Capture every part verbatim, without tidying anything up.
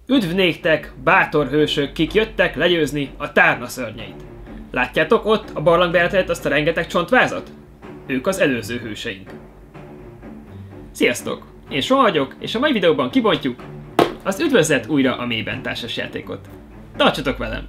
Üdv néktek, bátor hősök, kik jöttek legyőzni a Tárna szörnyeit. Látjátok ott a barlangba elterjedt azt a rengeteg csontvázat? Ők az előző hőseink. Sziasztok! Én Soha vagyok, és a mai videóban kibontjuk az Üdvözlet újra a mélyben társasjátékot. Tartsatok velem!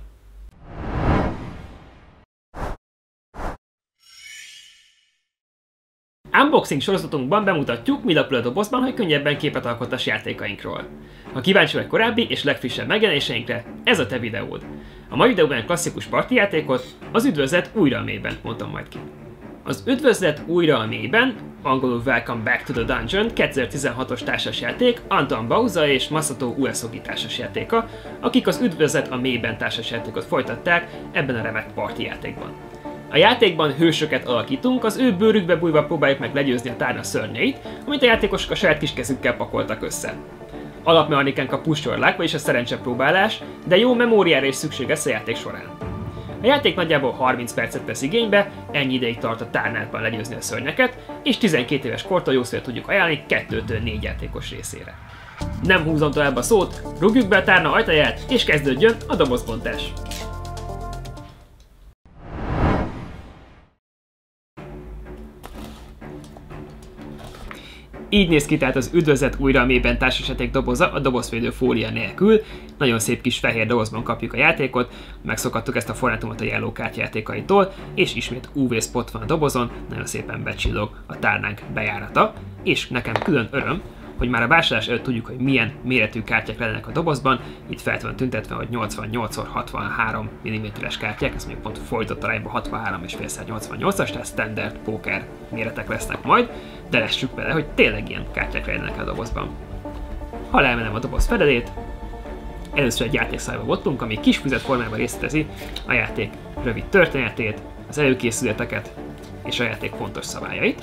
Unboxing sorozatunkban bemutatjuk, mi lapul a dobozban, hogy könnyebben képet alkottass játékainkról. Ha kíváncsi vagy korábbi és legfrissebb megjelenéseinkre, ez a te videód. A mai videóban egy klasszikus partijátékot, az Üdvözlet újra a mélyben mondtam majd ki. Az Üdvözlet újra a mélyben, angolul Welcome Back to the Dungeon kétezer-tizenhatos társasjáték Anton Bauza és Masato Uesugi társasjátéka, akik az Üdvözlet a mélyben társasjátékot folytatták ebben a remek partijátékban. A játékban hősöket alakítunk, az ő bőrükbe bújva próbáljuk meg legyőzni a Tárna szörnyeit, amit a játékosok a saját kis kezükkel pakoltak össze. Alapmechanikánk a push or luck, vagyis a szerencsepróbálás, de jó memóriára is szükség lesz a játék során. A játék nagyjából harminc percet vesz igénybe, ennyi ideig tart a Tárnában legyőzni a szörnyeket, és tizenkét éves kortól jószor tudjuk ajánlani kettőtől négy játékos részére. Nem húzom tovább a szót, rúgjuk be a Tárna ajtaját, és kezdődjön a dobozbontás! Így néz ki tehát az Üdvözlet újra a mélyben társasjáték doboza a dobozvédő fólia nélkül. Nagyon szép kis fehér dobozban kapjuk a játékot, megszokhattuk ezt a formátumot a Yellow Card játékaitól, és ismét ú vé spot van a dobozon, nagyon szépen becsillog a tárnánk bejárata, és nekem külön öröm, hogy már a vásárlás előtt tudjuk, hogy milyen méretű kártyák lennek a dobozban. Itt fel van tüntetve, hogy nyolcvannyolc szor hatvanhárom milliméteres kártyák, ez még pont fordított arányban hatvanhárom és fél szor nyolcvannyolcas, tehát standard póker méretek lesznek majd, de lessük vele, hogy tényleg ilyen kártyák lennek a dobozban. Ha leemelem a doboz fedelét, először egy játékszabályba botlunk, ami kis füzet formában részletezi a játék rövid történetét, az előkészületeket és a játék fontos szabályait.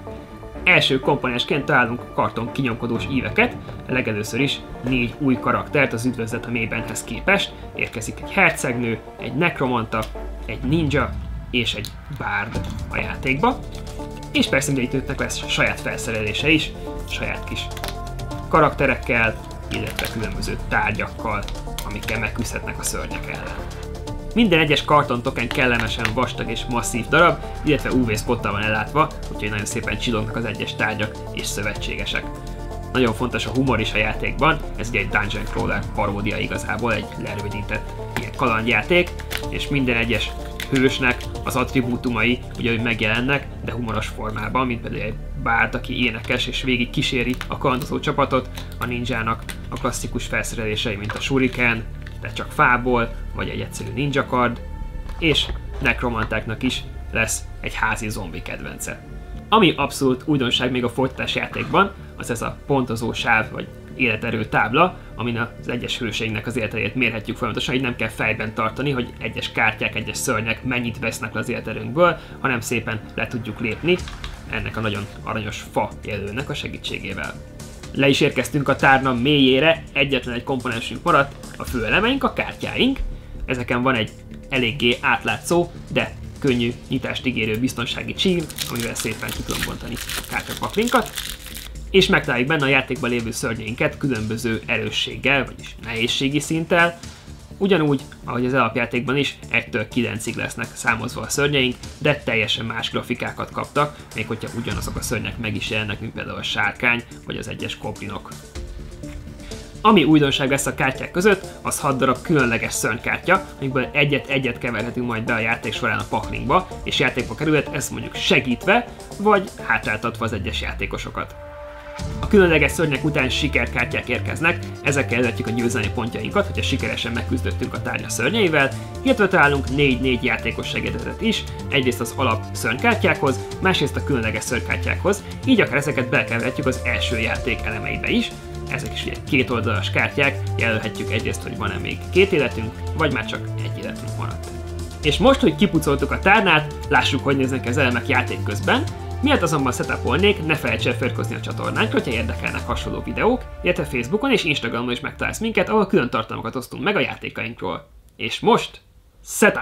Első komponensként találunk karton kinyomkodós íveket, legelőször is négy új karaktert az Üdvözlet a mélybenhez képest. Érkezik egy hercegnő, egy nekromanta, egy ninja és egy bárd a játékba. És persze mindegyiknek lesz saját felszerelése is, saját kis karakterekkel, illetve különböző tárgyakkal, amikkel megküzdhetnek a szörnyek ellen. Minden egyes kartontoken kellemesen vastag és masszív darab, illetve ú vé spottal van ellátva, úgyhogy nagyon szépen csillognak az egyes tárgyak és szövetségesek. Nagyon fontos a humor is a játékban, ez ugye egy Dungeon Crawler paródia igazából, egy lerövidített ilyen kalandjáték, és minden egyes hősnek az attribútumai ugyanúgy megjelennek, de humoros formában, mint például egy bárd, aki énekes és végig kíséri a kalandozó csapatot, a ninjának a klasszikus felszerelései, mint a shuriken, de csak fából, vagy egy egyszerű ninja kard, és nekromantáknak is lesz egy házi zombi kedvence. Ami abszolút újdonság még a folytatás játékban, az ez a pontozó sáv, vagy életerő tábla, amin az egyes hőseinknek az életerőt mérhetjük folyamatosan, így nem kell fejben tartani, hogy egyes kártyák, egyes szörnyek mennyit vesznek le az életerőnkből, hanem szépen le tudjuk lépni ennek a nagyon aranyos fa jelölőnek a segítségével. Le is érkeztünk a Tárna mélyére, egyetlen egy komponensünk maradt, a főelemeink, a kártyáink. Ezeken van egy eléggé átlátszó, de könnyű nyitást ígérő biztonsági csív, amivel szépen ki tudom bontani a kártyapaklinkat. És megtaláljuk benne a játékban lévő szörnyeinket különböző erősséggel, vagyis nehézségi szinttel. Ugyanúgy, ahogy az alapjátékban is, egytől kilencig lesznek számozva a szörnyeink, de teljesen más grafikákat kaptak, még hogyha ugyanazok a szörnyek meg is jelennek, mint például a sárkány, vagy az egyes goblinok. Ami újdonság lesz a kártyák között, az hat darab különleges szörnykártya, amikből egyet-egyet keverhetünk majd be a játék során a paklinkba, és játékba kerülhet, ez mondjuk segítve, vagy hátráltatva az egyes játékosokat. A különleges szörnyek után sikerkártyák érkeznek, ezekkel elérhetjük a győzelmi pontjainkat, hogyha sikeresen megküzdöttünk a Tárna szörnyeivel, illetve találunk négy-négy játékos segédetet is, egyrészt az alap szörnykártyákhoz, másrészt a különleges szörnykártyákhoz, így akár ezeket belekeverhetjük az első játék elemeibe is. Ezek is ugye két oldalas kártyák, jelölhetjük egyrészt, hogy van-e még két életünk, vagy már csak egy életünk maradt. És most, hogy kipucoltuk a Tárnát, lássuk, hogy néznek az elemek játék közben. Miatt azonban setupolnék, ne felejts el feliratkozni a csatornánkra, hogyha érdekelnek hasonló videók, illetve Facebookon és Instagramon is megtalálsz minket, ahol külön tartalmakat osztunk meg a játékainkról. És most, setup!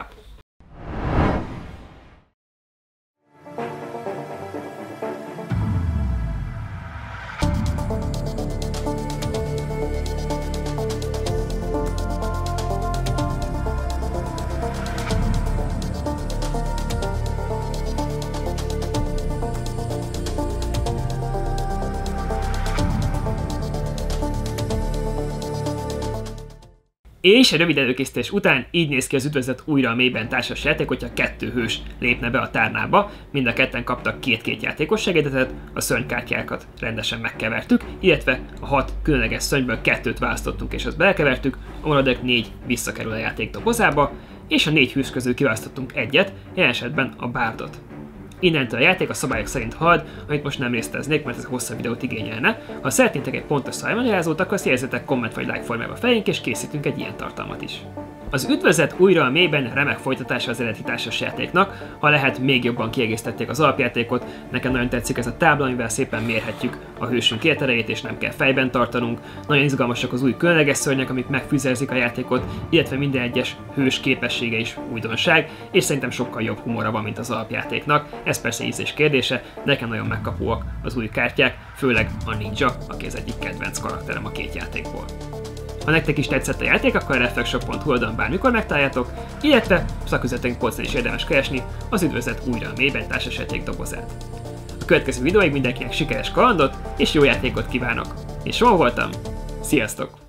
És egy rövid előkészítés után így néz ki az Üdvözlet újra a mélyben társas játék, hogyha kettő hős lépne be a tárnába. Mind a ketten kaptak két-két játékos segédetet, a szörnykártyákat rendesen megkevertük, illetve a hat különleges szörnyből kettőt választottunk és azt belekevertük, a maradék négy visszakerül a játék dobozába, és a négy hős közül kiválasztottunk egyet, jelen esetben a bárdot. Innentől a játék a szabályok szerint halad, amit most nem részleteznék, mert ez a hosszabb videót igényelne. Ha szeretnétek egy pontos szabálymagyarázót, akkor jelezzetek komment vagy like formába felénk, és készítünk egy ilyen tartalmat is. Az Üdvözlet újra a mélyben remek folytatása az eredeti társas játéknak, ha lehet még jobban kiegészítették az alapjátékot, nekem nagyon tetszik ez a tábla, amivel szépen mérhetjük a hősünk életerejét és nem kell fejben tartanunk, nagyon izgalmasak az új különleges szörnyek, amik megfűszerzik a játékot, illetve minden egyes hős képessége is újdonság, és szerintem sokkal jobb humora van, mint az alapjátéknak, ez persze ízlés kérdése, de nekem nagyon megkapóak az új kártyák, főleg a ninja, aki az egyik kedvenc karakterem a két játékból. Ha nektek is tetszett a játék, akkor a reflexshop pont hu oldalon bármikor megtaláljátok, illetve szaküzeteink polcon is érdemes keresni az Üdvözlet újra a mélyben társasjáték dobozát. A következő videóig mindenkinek sikeres kalandot és jó játékot kívánok! És Ron voltam, sziasztok!